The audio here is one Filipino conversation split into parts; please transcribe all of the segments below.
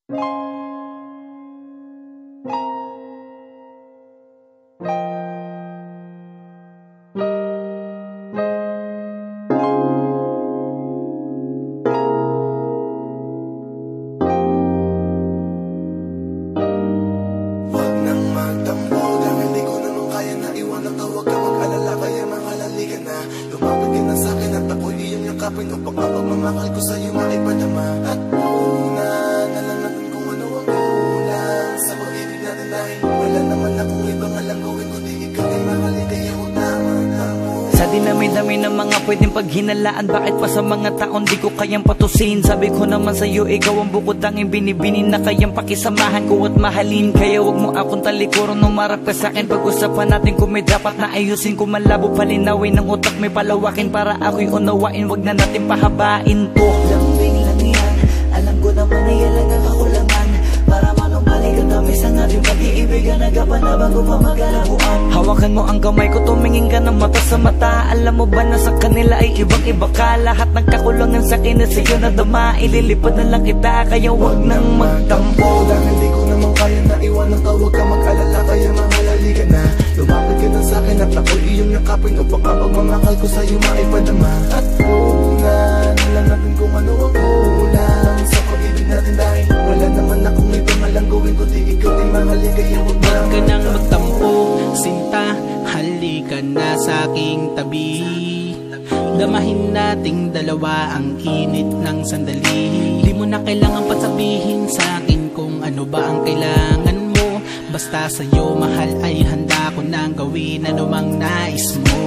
Lumapit ka na sa'kin at ako'y iyong yakapin upang ang pagmamahal ko sa'yo maipadama. At una na lang natin kung ano ang kulang sa pag-ibig natin dahil wala naman akong ibang alam gawin kundi ikaw ay mahalin kaya huwag tama-tamo. Sa dinami-dami ng mga pwedeng paghinalaan, bakit pa sa mga taon di ko kayang patusin? Sabi ko naman sa'yo, ikaw ang bukod tanging binibinin na kayang pakisamahan ko at mahalin. Kaya wag mo akong talikuran, umarap ka sa'kin. Pag-usapan natin kung may dapat na ayusin. Kung malabo palinawin ng utak may palawakin para ako'y unawain. Wag na natin pahabain to. Lambing lang yan, alam ko naman ay alang ang kakulangan. Para manumbalik ang tamis ang ating pag-iibigan. Nagapan na bago pa magalabuan. Hawakan mo ang kamay ko, tumingin ka ng mata sa mata. Alam mo ba na sa kanila ay ibang-iba ka? Lahat ng kakulangan sa akin na sa'yo nadama. Ililipad na lang kita, kaya wag nang magtampo. Dahil di ko naman kaya na iwanan ka, huwag ka mag-alala, kaya mahalali ka na. Lumapit ka na sa'kin at ako'y iyong yakapin upang ang pagmamahal ko sa'yo maipadama. At una na lang natin kung ano ang kulang sa pag-ibig natin dahil wala naman akong ibang alam gawin kundi ikaw ay mahalin kaya huwag ka nang magtampo, sinta, halika na sa aking tabi. Damahin nating dalawa ang init ng sandali. Di mo na kailangan pa sabihin sa akin kung ano ba ang kailangan mo. Basta sa'yo mahal ay handa ko nang gawin anumang nais mo.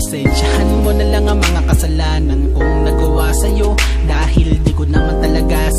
Pagpasensyahan mo na lang ang mga kasalanan kong nagawa sa'yo, dahil di ko naman talaga